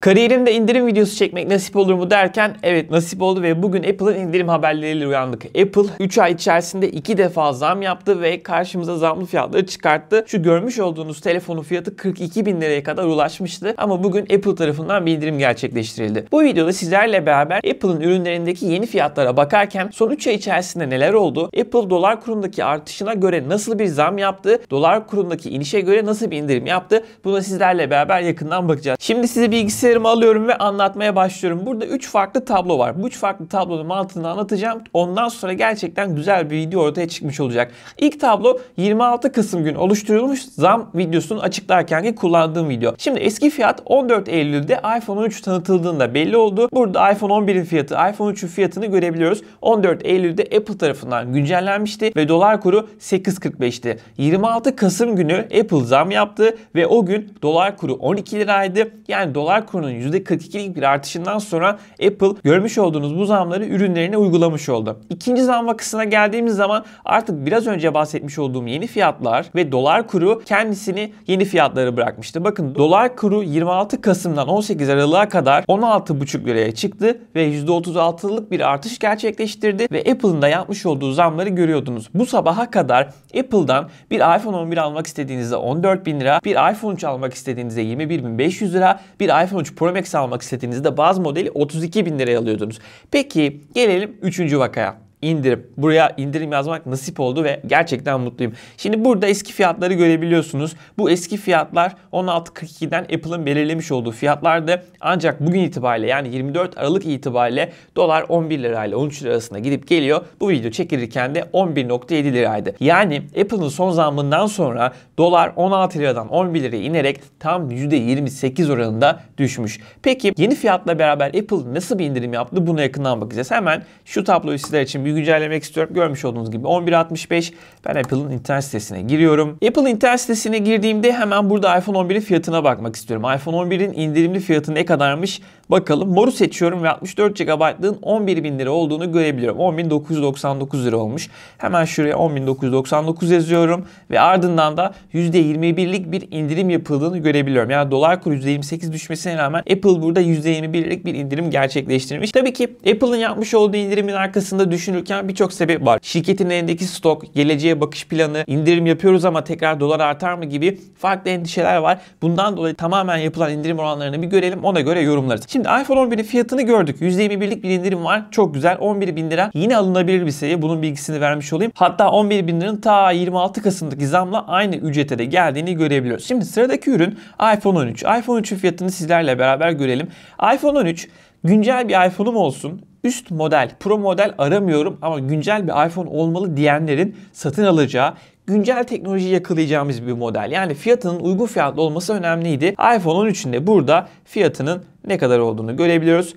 Kariyerimde indirim videosu çekmek nasip olur mu derken evet nasip oldu ve bugün Apple'ın indirim haberleriyle uyandık. Apple 3 ay içerisinde 2 defa zam yaptı ve karşımıza zamlı fiyatları çıkarttı. Şu görmüş olduğunuz telefonun fiyatı 42 bin liraya kadar ulaşmıştı ama bugün Apple tarafından bir indirim gerçekleştirildi. Bu videoda sizlerle beraber Apple'ın ürünlerindeki yeni fiyatlara bakarken son 3 ay içerisinde neler oldu? Apple dolar kurundaki artışına göre nasıl bir zam yaptı? Dolar kurundaki inişe göre nasıl bir indirim yaptı? Buna sizlerle beraber yakından bakacağız. Şimdi size bilgisayarımı alıyorum ve anlatmaya başlıyorum. Burada 3 farklı tablo var. Bu 3 farklı tablonun mantığını anlatacağım. Ondan sonra gerçekten güzel bir video ortaya çıkmış olacak. İlk tablo 26 Kasım günü oluşturulmuş zam videosunu açıklarkenki kullandığım video. Şimdi eski fiyat 14 Eylül'de iPhone 13 tanıtıldığında belli oldu. Burada iPhone 11'in fiyatı, iPhone 3'ün fiyatını görebiliyoruz. 14 Eylül'de Apple tarafından güncellenmişti ve dolar kuru 8.45'ti. 26 Kasım günü Apple zam yaptı ve o gün dolar kuru 12 liraydı. Yani dolar kurunun %42'lik bir artışından sonra Apple görmüş olduğunuz bu zamları ürünlerine uygulamış oldu. İkinci zam vakasına geldiğimiz zaman artık biraz önce bahsetmiş olduğum yeni fiyatlar ve dolar kuru kendisini yeni fiyatları bırakmıştı. Bakın dolar kuru 26 Kasım'dan 18 Aralık'a kadar 16,5 liraya çıktı ve %36'lık bir artış gerçekleştirdi ve Apple'ın da yapmış olduğu zamları görüyordunuz. Bu sabaha kadar Apple'dan bir iPhone 11 almak istediğinizde 14 bin lira, bir iPhone 3 almak istediğinizde 21.500 lira, bir iPhone 3 Pro Max almak istediğinizde bazı modeli 32 bin liraya alıyordunuz. Peki gelelim 3. vakaya. İndirim. Buraya indirim yazmak nasip oldu ve gerçekten mutluyum. Şimdi burada eski fiyatları görebiliyorsunuz. Bu eski fiyatlar 16.42'den Apple'ın belirlemiş olduğu fiyatlardı. Ancak bugün itibariyle yani 24 Aralık itibariyle dolar 11 lirayla 13 lira arasında gidip geliyor. Bu video çekilirken de 11.7 liraydı. Yani Apple'ın son zammından sonra dolar 16 liradan 11 liraya inerek tam %28 oranında düşmüş. Peki yeni fiyatla beraber Apple nasıl bir indirim yaptı? Buna yakından bakacağız. Hemen şu tabloyu sizler için bir güncellemek istiyorum. Görmüş olduğunuz gibi 11.65. Ben Apple'ın internet sitesine giriyorum. Apple internet sitesine girdiğimde hemen burada iPhone 11'in fiyatına bakmak istiyorum. iPhone 11'in indirimli fiyatı ne kadarmış? Bakalım. Moru seçiyorum ve 64 GB'lığın 11.000 lira olduğunu görebiliyorum. 10.999 lira olmuş. Hemen şuraya 10.999 yazıyorum ve ardından da %21'lik bir indirim yapıldığını görebiliyorum. Yani dolar kuru %28 düşmesine rağmen Apple burada %21'lik bir indirim gerçekleştirmiş. Tabii ki Apple'ın yapmış olduğu indirimin arkasında düşünürken birçok sebep var. Şirketin elindeki stok, geleceğe bakış planı, indirim yapıyoruz ama tekrar dolar artar mı gibi farklı endişeler var. Bundan dolayı tamamen yapılan indirim oranlarını bir görelim, ona göre yorumlarız. Şimdi iPhone 11'in fiyatını gördük. %21'lik bir indirim var. Çok güzel. 11 bin lira yine alınabilir bir seviye. Bunun bilgisini vermiş olayım. Hatta 11 bin liranın ta 26 Kasım'daki zamla aynı ücrete de geldiğini görebiliyoruz. Şimdi sıradaki ürün iPhone 13. iPhone 13'ün fiyatını sizlerle beraber görelim. iPhone 13 güncel bir iPhone'um olsun, üst model, pro model aramıyorum ama güncel bir iPhone olmalı diyenlerin satın alacağı, güncel teknolojiyi yakalayacağımız bir model. Yani fiyatının uygun fiyatlı olması önemliydi. iPhone 13'ün de burada fiyatının ne kadar olduğunu görebiliyoruz.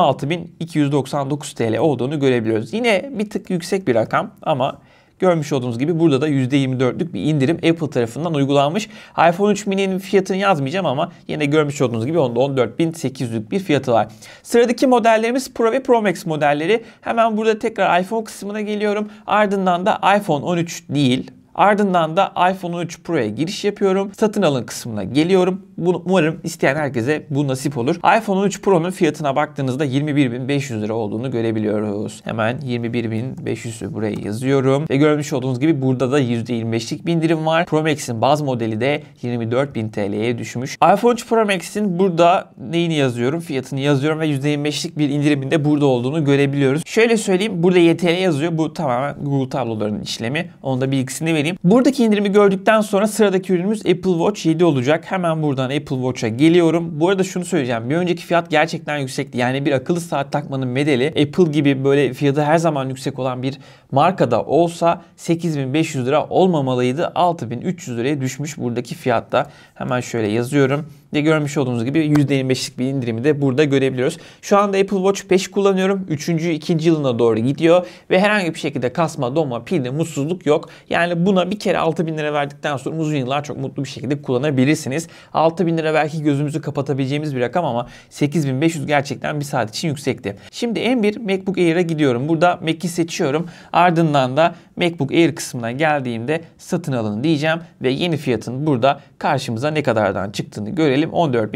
16.299 TL olduğunu görebiliyoruz. Yine bir tık yüksek bir rakam ama görmüş olduğunuz gibi burada da %24'lük bir indirim Apple tarafından uygulanmış. iPhone 3 mini'nin fiyatını yazmayacağım ama yine görmüş olduğunuz gibi onda 14.800'lük bir fiyatı var. Sıradaki modellerimiz Pro ve Pro Max modelleri. Hemen burada tekrar iPhone kısmına geliyorum. Ardından da iPhone 13 değil. Ardından da iPhone 13 Pro'ya giriş yapıyorum. Satın alın kısmına geliyorum. Bunu umarım isteyen herkese bu nasip olur. iPhone 13 Pro'nun fiyatına baktığınızda 21.500 lira olduğunu görebiliyoruz. Hemen 21.500'ü buraya yazıyorum. Ve görmüş olduğunuz gibi burada da %25'lik bir indirim var. Pro Max'in baz modeli de 24.000 TL'ye düşmüş. iPhone 13 Pro Max'in burada neyini yazıyorum? Fiyatını yazıyorum ve %25'lik bir indirimin de burada olduğunu görebiliyoruz. Şöyle söyleyeyim. Burada YTL yazıyor. Bu tamamen Google tablolarının işlemi. Onun da bilgisini vereyim. Buradaki indirimi gördükten sonra sıradaki ürünümüz Apple Watch 7 olacak. Hemen buradan Apple Watch'a geliyorum. Bu arada şunu söyleyeceğim. Bir önceki fiyat gerçekten yüksekti. Yani bir akıllı saat takmanın bedeli Apple gibi böyle fiyatı her zaman yüksek olan bir markada olsa 8.500 lira olmamalıydı. 6.300 liraya düşmüş buradaki fiyatta. Hemen şöyle yazıyorum. Ve görmüş olduğunuz gibi %25'lik bir indirimi de burada görebiliyoruz. Şu anda Apple Watch 5 kullanıyorum. 2. yılına doğru gidiyor. Ve herhangi bir şekilde kasma, donma, pilde mutsuzluk yok. Yani buna bir kere 6.000 lira verdikten sonra uzun yıllar çok mutlu bir şekilde kullanabilirsiniz. 6.000 lira belki gözümüzü kapatabileceğimiz bir rakam ama 8.500 gerçekten bir saat için yüksekti. Şimdi M1 MacBook Air'a gidiyorum. Burada Mac'i seçiyorum. Ardından da MacBook Air kısmına geldiğimde satın alın diyeceğim. Ve yeni fiyatın burada karşımıza ne kadardan çıktığını görelim. görelim.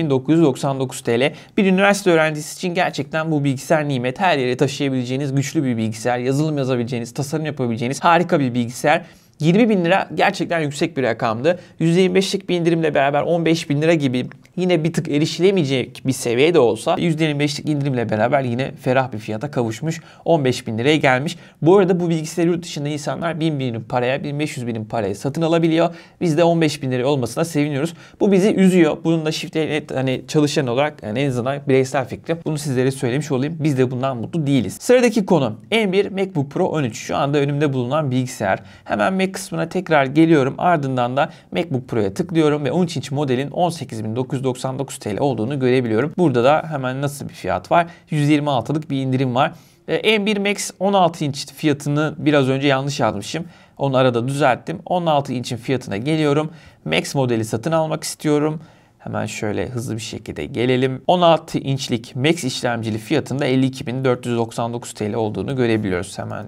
14.999 TL. Bir üniversite öğrencisi için gerçekten bu bilgisayar nimet. Her yere taşıyabileceğiniz güçlü bir bilgisayar. Yazılım yazabileceğiniz, tasarım yapabileceğiniz harika bir bilgisayar. 20 bin lira gerçekten yüksek bir rakamdı. %25'lik bir indirimle beraber 15 bin lira gibi yine bir tık erişilemeyecek bir seviyede olsa %25'lik indirimle beraber yine ferah bir fiyata kavuşmuş. 15 bin liraya gelmiş. Bu arada bu bilgisayarı yurt dışında insanlar 1000 bin paraya, 1500 bin paraya satın alabiliyor. Biz de 15 bin lira olmasına seviniyoruz. Bu bizi üzüyor. Bunun da Shift.net hani çalışan olarak yani en azından bireysel fikrim. Bunu sizlere söylemiş olayım. Biz de bundan mutlu değiliz. Sıradaki konu M1 MacBook Pro 13. Şu anda önümde bulunan bilgisayar. Hemen Mac kısmına tekrar geliyorum. Ardından da MacBook Pro'ya tıklıyorum ve 13 inç modelin 18.999 TL olduğunu görebiliyorum. Burada da hemen nasıl bir fiyat var? 126'lık bir indirim var. M1 Max 16 inç fiyatını biraz önce yanlış yazmışım. Onu arada düzelttim. 16 inçin fiyatına geliyorum. Max modeli satın almak istiyorum. Hemen şöyle hızlı bir şekilde gelelim. 16 inçlik Max işlemcili fiyatında 52.499 TL olduğunu görebiliyoruz. Hemen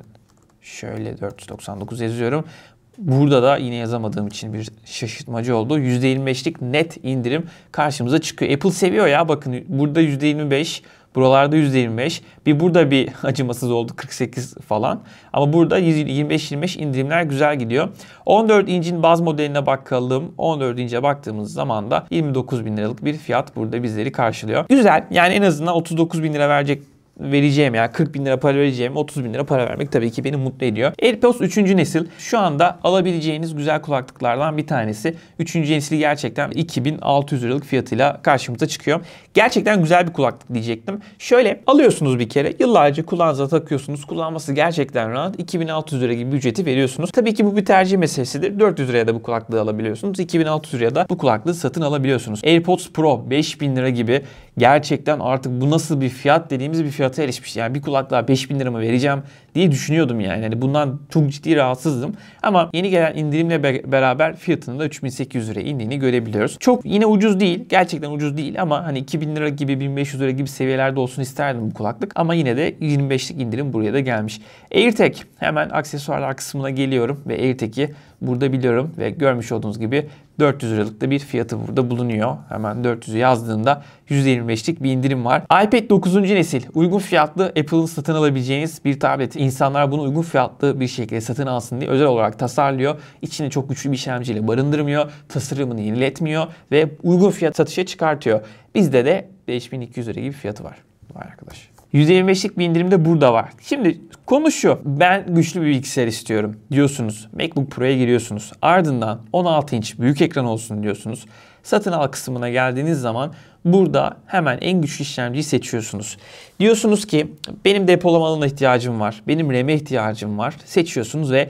şöyle 499 yazıyorum. Burada da yine yazamadığım için bir şaşırtmacı oldu. %25'lik net indirim karşımıza çıkıyor. Apple seviyor ya, bakın burada %25, buralarda %25. Burada bir acımasız oldu 48 falan. Ama burada 25-25 indirimler güzel gidiyor. 14 incin baz modeline bakalım. 14 ince baktığımız zaman da 29 bin liralık bir fiyat burada bizleri karşılıyor. Güzel, yani en azından 39 bin lira vereceğim ya 40 bin lira para vereceğim 30 bin lira para vermek tabii ki beni mutlu ediyor. AirPods 3. nesil şu anda alabileceğiniz güzel kulaklıklardan bir tanesi. 3. nesili gerçekten 2600 liralık fiyatıyla karşımıza çıkıyor. Gerçekten güzel bir kulaklık diyecektim. Şöyle alıyorsunuz bir kere, yıllarca kulağınıza takıyorsunuz. Kullanması gerçekten rahat. 2600 lira gibi bir ücreti veriyorsunuz. Tabii ki bu bir tercih meselesidir. 400 liraya da bu kulaklığı alabiliyorsunuz. 2600 liraya da bu kulaklığı satın alabiliyorsunuz. AirPods Pro 5000 lira gibi gerçekten artık bu nasıl bir fiyat dediğimiz bir fiyata erişmiş. Yani bir kulaklığa 5000 lira mı vereceğim diye düşünüyordum yani. Hani bundan çok ciddi rahatsızdım. Ama yeni gelen indirimle beraber fiyatının da 3800 liraya indiğini görebiliyoruz. Çok yine ucuz değil. Gerçekten ucuz değil ama hani 2000 lira gibi 1500 lira gibi seviyelerde olsun isterdim bu kulaklık. Ama yine de 25'lik indirim buraya da gelmiş. AirTag, hemen aksesuarlar kısmına geliyorum ve AirTag'i burada biliyorum ve görmüş olduğunuz gibi 400 liralık da bir fiyatı burada bulunuyor. Hemen 400'ü yazdığında %25'lik bir indirim var. iPad 9. nesil uygun fiyatlı Apple'ın satın alabileceğiniz bir tablet. İnsanlar bunu uygun fiyatlı bir şekilde satın alsın diye özel olarak tasarlıyor. İçini çok güçlü bir işlemciyle barındırmıyor. Tasarımını yeniletmiyor ve uygun fiyat satışa çıkartıyor. Bizde de 5200 lira gibi fiyatı var. Vay arkadaş. %25'lik bir indirim de burada var. Şimdi konu şu. Ben güçlü bir bilgisayar istiyorum diyorsunuz. MacBook Pro'ya giriyorsunuz. Ardından 16 inç büyük ekran olsun diyorsunuz. Satın al kısmına geldiğiniz zaman burada hemen en güçlü işlemciyi seçiyorsunuz. Diyorsunuz ki benim depolama alanına ihtiyacım var. Benim RAM'e ihtiyacım var. Seçiyorsunuz ve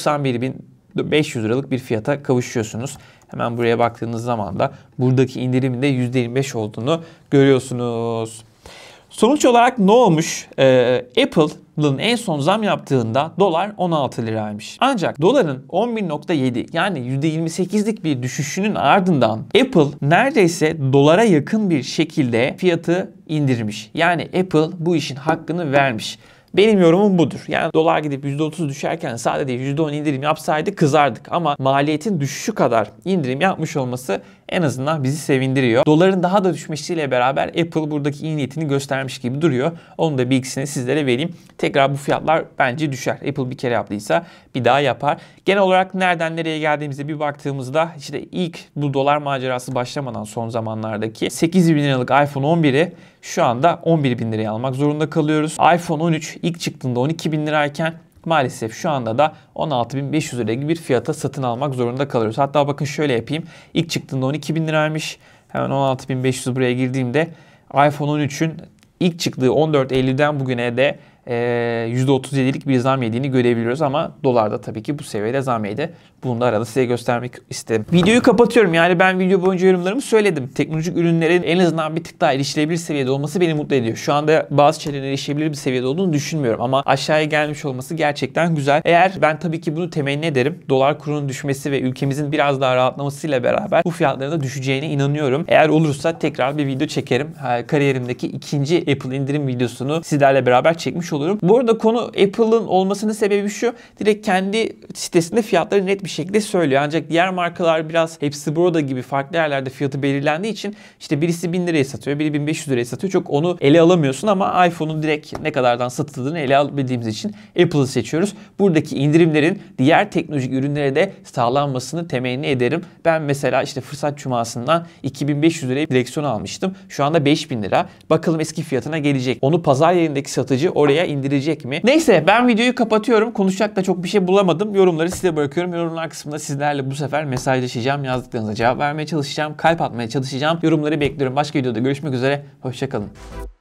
91.500 liralık bir fiyata kavuşuyorsunuz. Hemen buraya baktığınız zaman da buradaki indirimin de %25 olduğunu görüyorsunuz. Sonuç olarak ne olmuş? Apple'ın en son zam yaptığında dolar 16 liraymış. Ancak doların 11.7 yani %28'lik bir düşüşünün ardından Apple neredeyse dolara yakın bir şekilde fiyatı indirmiş. Yani Apple bu işin hakkını vermiş. Benim yorumum budur. Yani dolar gidip %30 düşerken sadece %10 indirim yapsaydı kızardık. Ama maliyetin düşüşü kadar indirim yapmış olması en azından bizi sevindiriyor. Doların daha da düşmesiyle beraber Apple buradaki iyi niyetini göstermiş gibi duruyor. Onun da bilgisini sizlere vereyim. Tekrar bu fiyatlar bence düşer. Apple bir kere yaptıysa bir daha yapar. Genel olarak nereden nereye geldiğimize bir baktığımızda işte ilk bu dolar macerası başlamadan son zamanlardaki 8 bin liralık iPhone 11'i şu anda 11 bin liraya almak zorunda kalıyoruz. iPhone 13 ilk çıktığında 12 bin lirayken maalesef şu anda da 16.500 lira gibi bir fiyata satın almak zorunda kalıyoruz. Hatta bakın şöyle yapayım. İlk çıktığında 12 bin liraymış. Hemen 16.500 buraya girdiğimde iPhone 13'ün ilk çıktığı 14 Eylül'den bugüne de %37'lik bir zam yediğini görebiliyoruz ama dolarda tabii ki bu seviyede zam yedi. Bunu da arada size göstermek istedim. Videoyu kapatıyorum. Yani ben video boyunca yorumlarımı söyledim. Teknolojik ürünlerin en azından bir tık daha erişilebilir seviyede olması beni mutlu ediyor. Şu anda bazı şeylerin erişilebilir bir seviyede olduğunu düşünmüyorum ama aşağıya gelmiş olması gerçekten güzel. Eğer ben tabii ki bunu temenni ederim. Dolar kurunun düşmesi ve ülkemizin biraz daha rahatlamasıyla beraber bu fiyatların da düşeceğine inanıyorum. Eğer olursa tekrar bir video çekerim. Kariyerimdeki ikinci Apple indirim videosunu sizlerle beraber çekmiş olurum. Bu arada konu Apple'ın olmasının sebebi şu. Direkt kendi sitesinde fiyatları net bir şekilde söylüyor. Ancak diğer markalar biraz hepsi burada gibi farklı yerlerde fiyatı belirlendiği için işte birisi 1000 liraya satıyor, biri 1500 liraya satıyor. Çok onu ele alamıyorsun ama iPhone'un direkt ne kadardan satıldığını ele alabildiğimiz için Apple'ı seçiyoruz. Buradaki indirimlerin diğer teknolojik ürünlere de sağlanmasını temenni ederim. Ben mesela işte Fırsat Cuması'ndan 2500 liraya direksiyon almıştım. Şu anda 5000 lira. Bakalım eski fiyatına gelecek. Onu pazar yerindeki satıcı oraya indirecek mi? Neyse, ben videoyu kapatıyorum. Konuşacak da çok bir şey bulamadım. Yorumları size bırakıyorum. Yorumlar kısmında sizlerle bu sefer mesajlaşacağım. Yazdıklarınıza cevap vermeye çalışacağım. Kalp atmaya çalışacağım. Yorumları bekliyorum. Başka videoda görüşmek üzere. Hoşça kalın.